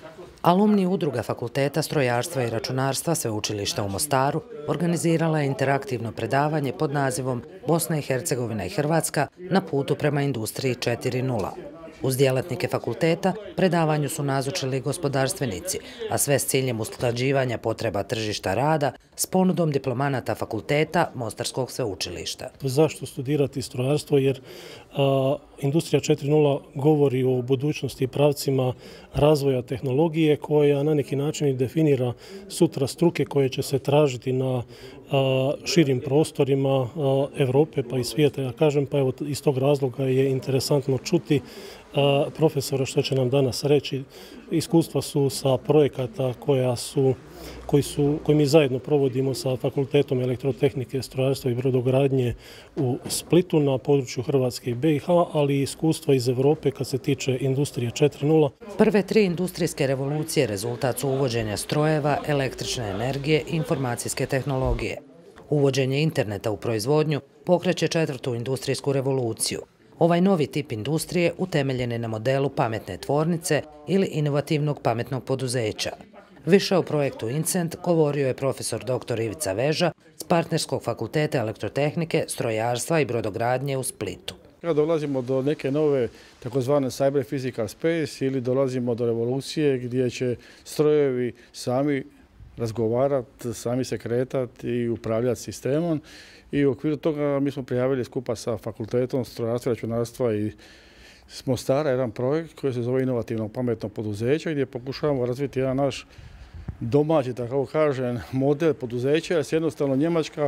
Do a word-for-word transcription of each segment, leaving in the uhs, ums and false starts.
Alumni udruga Fakulteta strojarstva i računarstva Sveučilišta u Mostaru organizirala je interaktivno predavanje pod nazivom Bosna i Hercegovina i Hrvatska na putu prema industriji četiri nula. Uz djelatnike fakulteta predavanju su nazočili gospodarstvenici, a sve s ciljem usklađivanja potreba tržišta rada s ponudom diplomanata fakulteta Mostarskog sveučilišta. Zašto studirati strojarstvo? Jer a, industrija četiri nula govori o budućnosti i pravcima razvoja tehnologije koja na neki način i definira sutra struke koje će se tražiti na a, širim prostorima a, Evrope pa i svijeta. Ja kažem, pa evo iz tog razloga je interesantno čuti a, profesora što će nam danas reći. Iskustva su sa projekata koja su, koji, su, koji mi zajedno provodimo sa Fakultetom elektrotehnike, strojarstva i brodogradnje u Splitu na području Hrvatske i be i ha, ali i iskustva iz Evrope kad se tiče industrije četiri nula. Prve tri industrijske revolucije rezultat su uvođenja strojeva, električne energije i informacijske tehnologije. Uvođenje interneta u proizvodnju pokreće četvrtu industrijsku revoluciju. Ovaj novi tip industrije utemeljen je na modelu pametne tvornice ili inovativnog pametnog poduzeća. Više o projektu Incent govorio je profesor doktor Ivica Veža s Partnerskog fakulteta elektrotehnike, strojarstva i brodogradnje u Splitu. Kada dolazimo do neke nove takozvane cyber physical space ili dolazimo do revolucije gdje će strojevi sami razgovarati, sami se kretati i upravljati sistemom. I u okviru toga mi smo prijavili skupa sa Fakultetom strojarstva i računarstva i s Mostara jedan projekt koji se zove Inovativno pametno poduzeće gdje pokušavamo razviti jedan naš domaći, tako kažem, model poduzeća, jer se jednostavno njemačka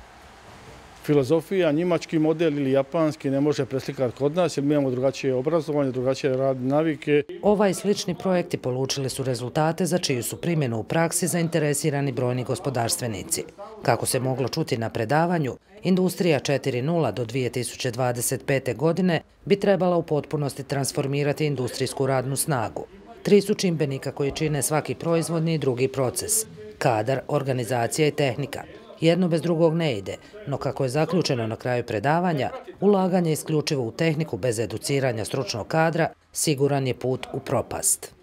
filozofija, njemački model ili japanski ne može preslikati kod nas jer mi imamo drugačije obrazovanje, drugačije radne navike. Ovaj slični projekti polučili su rezultate za čiju su primjenu u praksi zainteresirani brojni gospodarstvenici. Kako se moglo čuti na predavanju, industrija četiri nula do dvije tisuće dvadeset pete. godine bi trebala u potpunosti transformirati industrijsku radnu snagu. Tri su čimbenika koji čine svaki proizvodni i drugi proces: kadar, organizacija i tehnika. Jedno bez drugog ne ide, no kako je zaključeno na kraju predavanja, ulaganje isključivo u tehniku bez educiranja stručnog kadra siguran je put u propast.